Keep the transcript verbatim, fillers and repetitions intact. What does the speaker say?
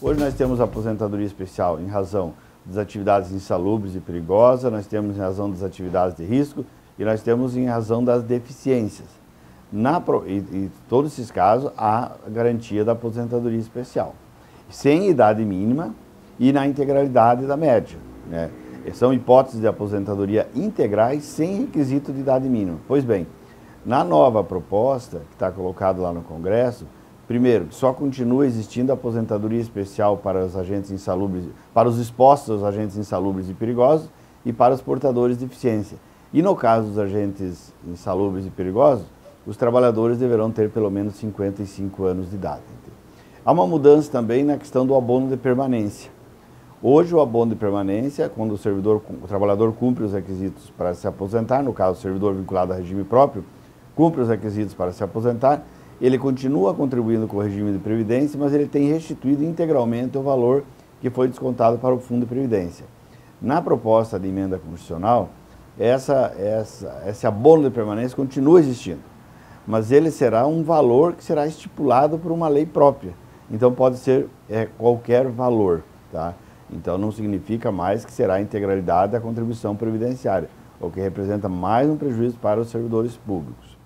Hoje nós temos a aposentadoria especial em razão das atividades insalubres e perigosas, nós temos em razão das atividades de risco e nós temos em razão das deficiências. Na, e, e todos esses casos há garantia da aposentadoria especial, sem idade mínima e na integralidade da média, né? São hipóteses de aposentadoria integrais sem requisito de idade mínima. Pois bem, na nova proposta que está colocada lá no Congresso, primeiro, só continua existindo a aposentadoria especial para os agentes insalubres, para os expostos aos agentes insalubres e perigosos e para os portadores de deficiência. E no caso dos agentes insalubres e perigosos, os trabalhadores deverão ter pelo menos cinquenta e cinco anos de idade. Há uma mudança também na questão do abono de permanência. Hoje o abono de permanência, quando o, servidor, o trabalhador cumpre os requisitos para se aposentar, no caso o servidor vinculado a regime próprio, cumpre os requisitos para se aposentar, ele continua contribuindo com o regime de previdência, mas ele tem restituído integralmente o valor que foi descontado para o fundo de previdência. Na proposta de emenda constitucional, essa, essa, esse abono de permanência continua existindo, mas ele será um valor que será estipulado por uma lei própria. Então pode ser é, qualquer valor, tá? Então não significa mais que será a integralidade da contribuição previdenciária, o que representa mais um prejuízo para os servidores públicos.